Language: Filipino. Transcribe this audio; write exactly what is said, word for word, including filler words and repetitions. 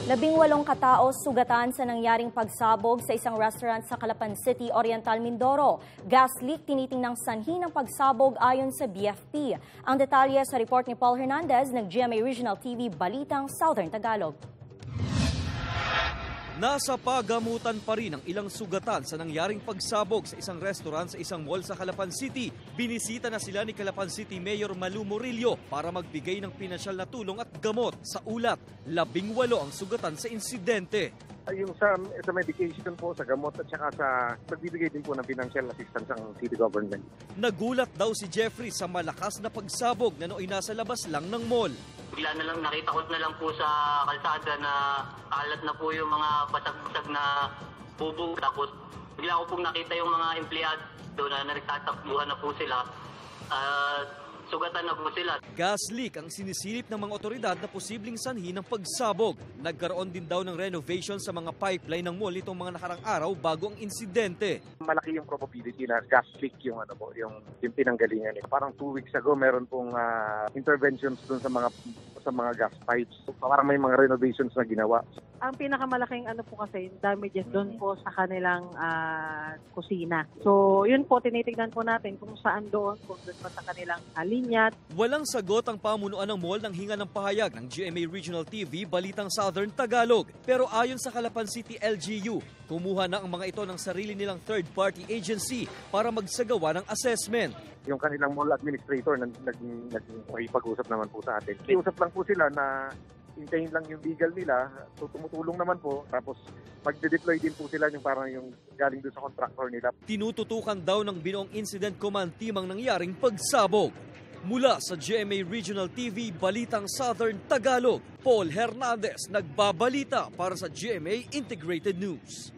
Labing walong katao sugatan sa nangyaring pagsabog sa isang restaurant sa Calapan City, Oriental, Mindoro. Gas leak tinitingnang sanhi ng pagsabog ayon sa B F P. Ang detalye sa report ni Paul Hernandez ng G M A Regional T V Balitang Southern Tagalog. Nasa pagamutan pa rin ang ilang sugatan sa nangyaring pagsabog sa isang restaurant sa isang mall sa Calapan City. Binisita na sila ni Calapan City Mayor Malu Murillo para magbigay ng pinansyal na tulong at gamot. Sa ulat, labing walo ang sugatan sa insidente. Yung sa, sa medication po, sa gamot at saka sa pagbibigay din po ng financial assistance ang city government. Nagulat daw si Jeffrey sa malakas na pagsabog na nooy nasa labas lang ng mall. Bigla na lang nakita ko na lang po sa kalsada na kalat na po yung mga basag-basag na bubong. Tapos bigla ko pong nakita yung mga empleyado na nagtatakbuhan na po sila. Uh, sugatan na po sila. Gas leak ang sinisilip ng mga otoridad na posibleng sanhi ng pagsabog. Nagkaroon din daw ng renovation sa mga pipeline ng mall itong mga nakarang araw bago ang insidente. Malaki yung probability na gas leak yung ano po, yung, yung pinanggalingan. Parang two weeks ago meron pong uh, interventions dun sa mga sa mga gas pipes. So, parang may mga renovations na ginawa. Ang pinakamalaking ano po kasi damages doon po sa kanilang uh, kusina. So yun po, tinitignan po natin kung saan doon, kung doon pa sa kanilang uh, linya. Walang sagot ang pamunuan ng mall ng hinga ng pahayag ng G M A Regional T V Balitang Southern Tagalog. Pero ayon sa Calapan City L G U, kumuha na ang mga ito ng sarili nilang third-party agency para magsagawa ng assessment. Yung kanilang mall administrator naging nakipag-usap naman po sa atin. Iusap lang po sila na hintayin lang yung legal nila, so tumutulong naman po, tapos magde-deploy din po sila yung parang yung galing doon sa contractor nila. Tinututukan daw ng Binoong Incident Command Team ang nangyaring pagsabog. Mula sa G M A Regional T V Balitang Southern Tagalog, Paul Hernandez nagbabalita para sa G M A Integrated News.